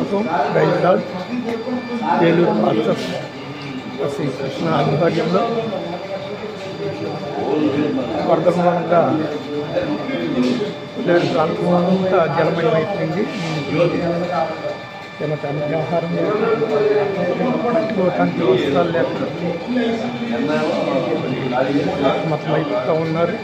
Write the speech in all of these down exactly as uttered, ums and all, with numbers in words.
స్వాగతం. రైతురాజ్ ఏలూరు మాస్టర్ శ్రీకృష్ణ ఆధ్వర్యంలో వరద మూలంగా ఏలూరు ప్రాంతం అంతా జలమయమైపోయింది. తినటానికి ఆహారం కట్టుకోవటానికి వస్త్రాలు లేక మొత్తం అయిపోతూ ఉన్నారు.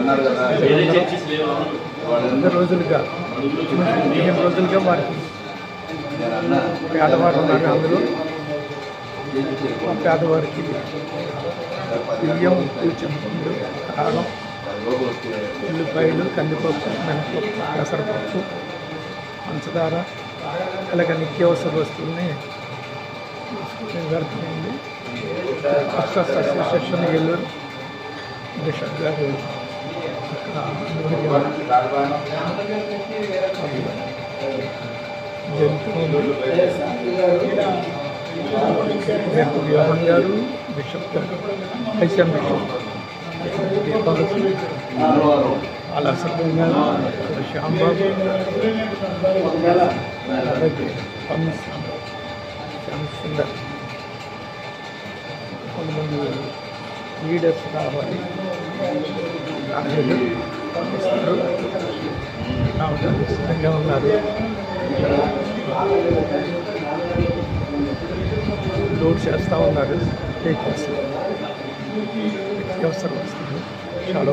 వంద రోజులుగా పదిహేను రోజులుగా వారికి పేదవారు ఉన్నారు. అందులో పేదవారికి బియ్యం, చింతపండు, కారం, ఉల్లిపాయలు, కందిపప్పు, మినపప్పు, పెసరపప్పు, పంచదార అలాగే నిత్యావసర వస్తువుల్ని జరుగుతుంది. మాస్టర్స్ అసోసియేషన్ ఏలూరు బిషప్ గారు జంతువులు వ్యూహం గారు, బిషప్ గారు, ఐసీఎం బిషప్ అలాసత్వం గారు, శ్యాంబాబు, అలాగే శ్యామ్ సుందర్, కొంతమంది లీడర్స్ రావాలి రాజులు ఇస్తారు రావడానికి సిద్ధంగా ఉన్నారు. లోడ్ చేస్తూ ఉన్నారు. వెహికల్స్ నిత్యావసర వస్తువులు చాలా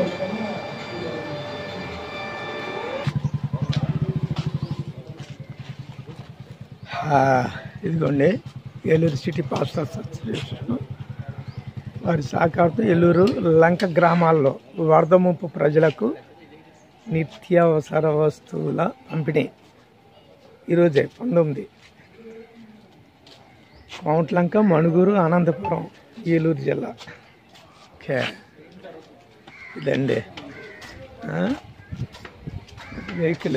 ఇదిగోండి ఏలూరు సిటీ పాస్టర్స్ అసోసియేషన్ వారి సహకారంతో ఏలూరు లంక గ్రామాల్లో వరద ముంపు ప్రజలకు నిత్యావసర వస్తువుల పంపిణీ ఈరోజే పంతొమ్మిది కోమట్లంక, మణుగూరు, అనంతపురం, ఏలూరు జిల్లా. ఓకే, ఇదండి వెహికల్.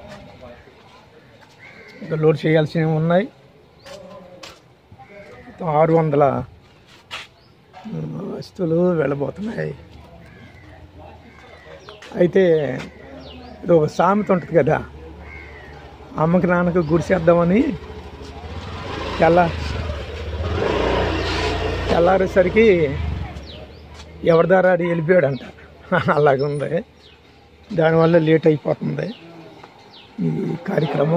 ఇంకా లోడ్ చేయాల్సినవి ఉన్నాయి. ఆరు వందల వస్తువులు వెళ్ళబోతున్నాయి. అయితే ఇది ఒక సామెత ఉంటుంది కదా, అమ్మకి నాన్నకు గుడిసేద్దామని తెల్ల తెల్లారేసరికి ఎవరి దారా ఆడి వెళ్ళిపోయాడంట. అలాగే ఉంది. దానివల్ల లేట్ అయిపోతుంది ఈ కార్యక్రమం.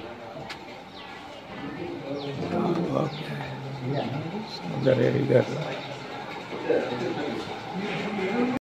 ఓకే, సుందర్ రెడ్డి గారు